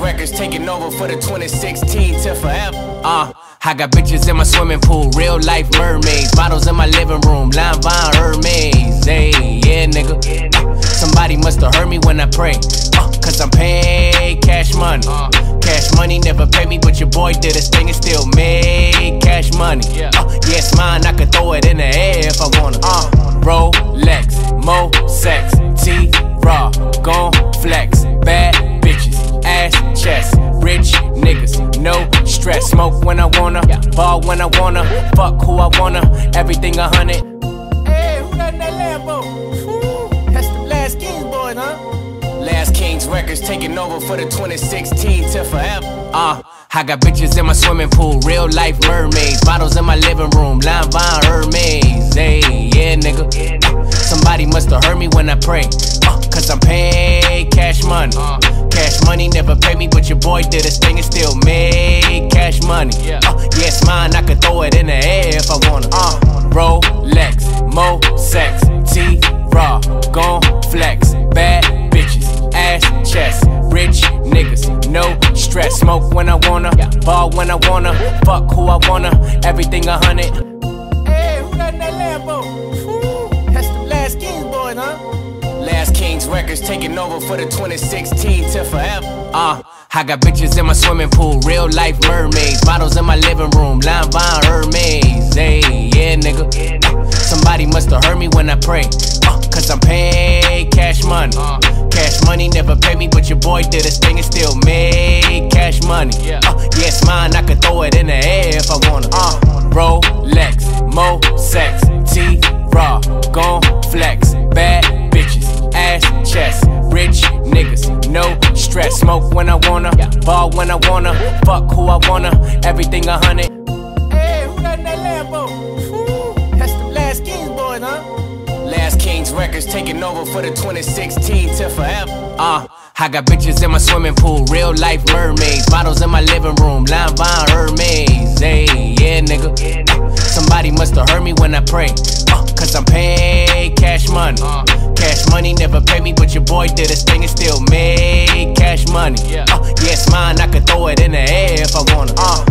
Records taking over for the 2016 till forever. I got bitches in my swimming pool, real life mermaids. Models in my living room, Line Von Hermes. Hey, yeah, nigga. Somebody must've heard me when I pray. Cause I'm paid cash money. Cash money never paid me, but your boy did his thing and still made cash money. Yeah, it's mine, I could throw it in the air if I wanna. Rolex, Mo sex, T-Raw, gon' flex. Bad bitches, ass chest, rich niggas, no stress. Smoke when I wanna, ball when I wanna, fuck who I wanna, everything 100. Hey, who got that Lambo? That's the Last Kings boys, huh? Last Kings Records taking over for the 2016 till forever. I got bitches in my swimming pool, real life mermaids. Models in my living room, Line Von Hermes. Hey, yeah, nigga. Somebody must've heard me when I pray. Cause I'm paid cash money. Cash money never paid me, but your boy did his thing and still made cash money. Yeah, it's mine, I could throw it in the air if I wanna. Rolex, Mo sex, T-Raw, gon' flex. Bad bitches, ass chest, rich niggas, no stress. Smoke when I wanna, ball when I wanna, fuck who I wanna, everything 100. Hey, who got that Lambo? That's the Last Kings boys, huh? Last Kings Records taking over for the 2016 till forever. I got bitches in my swimming pool, real life mermaids. Models in my living room, Line Von Hermes. Hey, yeah, nigga. Somebody must've heard me when I pray. Cause I'm paid cash money. Cash money never paid me, but your boy did his thing and still made cash money. Yeah, it's mine, I could throw it in the air if I wanna. Rolex, Mo sex, T-Raw, gon' flex. Bad bitches, ass chest, rich niggas, no stress. Smoke when I wanna, ball when I wanna, fuck who I wanna, everything 100. Hey, who got that Lambo? That's the Last Kings boys, huh? Last Kings Records taking over for the 2016 till forever. I got bitches in my swimming pool, real life mermaids. Models in my living room, Line Von Hermes. Hey, yeah, nigga. Somebody must've heard me when I pray. Cause I'm paid cash money. Cash money never paid me, but your boy did his thing and still made cash money. Yeah, it's mine, I could throw it in the air if I wanna.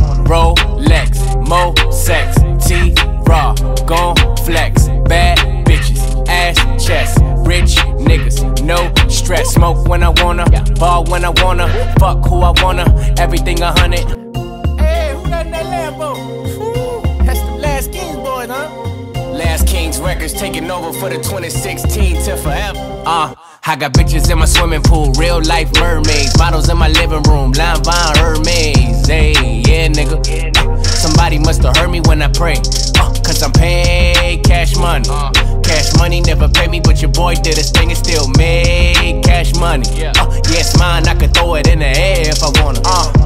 Rolex, Mo sex, T-Raw, gon' flex. Bad bitches, ass chest, rich niggas, no stress. Smoke when I wanna, ball when I wanna, fuck who I wanna, everything 100. Hey, who got that Lambo? That's the Last Kings boys, huh? Last Kings Records taking over for the 2016 till forever. I got bitches in my swimming pool, real life mermaids. Models in my living room, Line Von Hermes. Hey, yeah, nigga. Somebody must've heard me when I pray. Cause I'm paid cash money. Cash money never paid me, but your boy did his thing and still made cash money. Yeah, it's mine, I could throw it in the air if I wanna.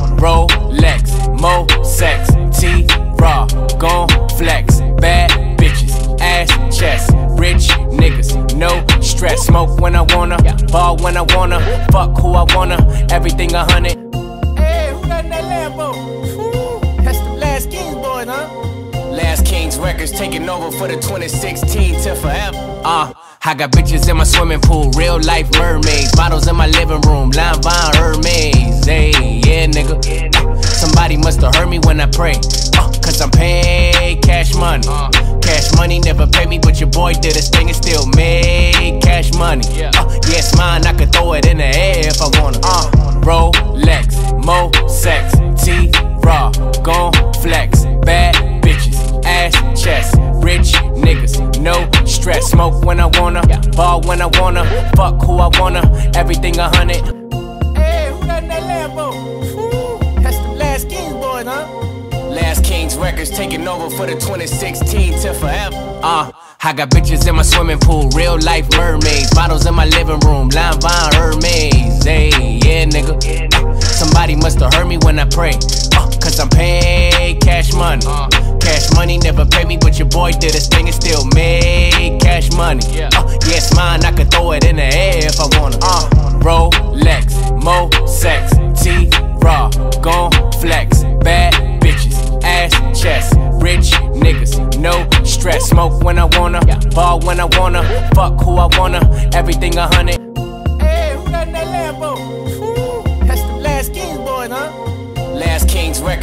Rolex, Mo sex, T-Raw, gon' flex. Bad bitches, ass chest, rich niggas, no stress. Smoke when I wanna, ball when I wanna, fuck who I wanna, everything 100. Hey, who got that Lambo? That's the Last Kings boys, huh? Last Kings Records taking over for the 2016 till forever. I got bitches in my swimming pool, real life mermaids. Models in my living room, Line Von Hermes. Hey, yeah, nigga. Somebody must've heard me when I pray. Cause I'm paid cash money. Cash money never paid me, but your boy did his thing and still made cash money. Yeah, it's mine, I could throw it in the air if I wanna. Rolex, Mo sex, T-Raw, gon' flex. Bad bitches, ass chest, rich niggas, no stress. Smoke when I wanna, ball when I wanna, fuck who I wanna, everything 100. Hey, who got that Lambo? That's the Last Kings boys, huh? Last Kings Records taking over for the 2016 till forever. I got bitches in my swimming pool, real life mermaids. Models in my living room, Line Von Hermes. Hey, yeah, nigga. Somebody must've heard me when I pray. Cause I'm paid cash money. Cash money never paid me, but your boy did his thing and still made cash money. Yeah, it's mine, I could throw it in the air if I wanna. Rolex, Mo sex, T-Raw, gon' flex. Bad bitches, ass chest, rich niggas, no stress. Smoke when I wanna, ball when I wanna, fuck who I wanna, everything 100. Hey, who got that Lambo? That's the Last Kings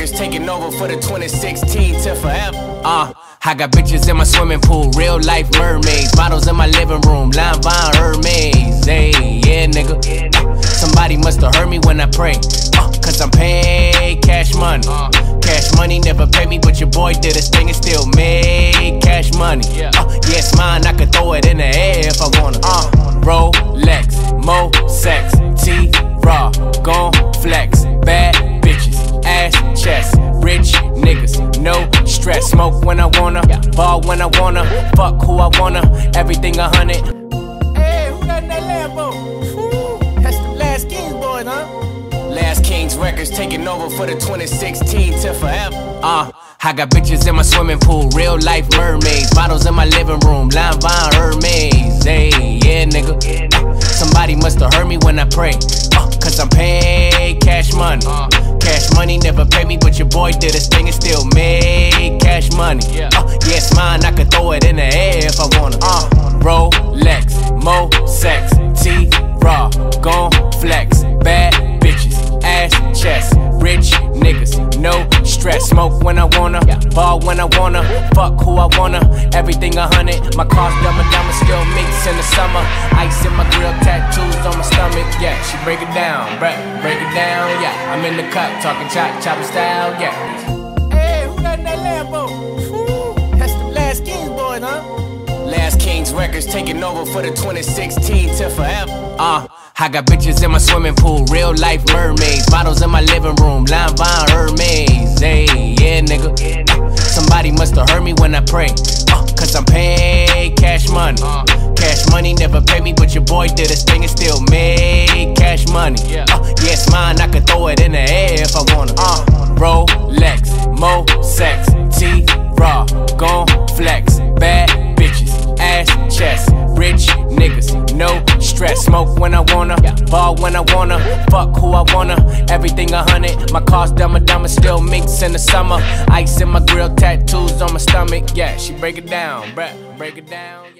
Records taking over for the 2016 till forever. I got bitches in my swimming pool, real life mermaids. Models in my living room, Line Von Hermes. Hey, yeah, nigga. Somebody must've heard me when I pray. Cause I'm paid cash money. Cash money never paid me, but your boy did his thing and still made cash money. Yeah, it's mine, I could throw it in the air if I wanna. Rolex, Mo sex, T-Raw, gon' flex. Bad bitches, ass chest, rich niggas, no stress. Smoke when I wanna, ball when I wanna, fuck who I wanna, everything 100. Hey, who got in that Lambo? That's the Last Kings boys, huh? Last Kings Records taking over for the 2016 till forever. I got bitches in my swimming pool, real life mermaids. Models in my living room, Line Von Hermes. Hey, yeah, nigga. Somebody must've heard me when I pray. Cause I'm paid cash money. Cash money never paid me, but your boy did his thing and still made cash money. Yeah, it's mine, I could throw it in the air if I wanna. Rolex, Mo sex, T-Raw, gon' flex. Bad bitches, ass chest, rich niggas, no stress. Smoke when I wanna, ball when I wanna, fuck who I wanna, everything 100. My car's dumb and still mix in the summer. Ice in my grill, tattoos on my stomach. Yeah, she break it down, bruh, break it down. Yeah, I'm in the cut, talking chopper style. Yeah. Hey, who got in that Lambo? That's the Last Kings boys, huh? Last Kings Records taking over for the 2016 till forever. I got bitches in my swimming pool, real life mermaids. Models in my living room, Line Von Hermes. Hey, yeah, nigga. Somebody must've heard me when I pray. Cause I'm paid cash money. Cash money never paid me, but your boy did his thing and still made cash money. Yeah, it's mine, I could throw it in the air if I wanna. Rolex, Mo sex, T-Raw, gon' flex. Bad bitches, ass chest, rich niggas, no stress. Smoke when I wanna, ball when I wanna, fuck who I wanna, everything 100. My car's dumb and still mix in the summer. Ice in my grill, tattoos on my stomach. Yeah, she break it down, bruh, break it down.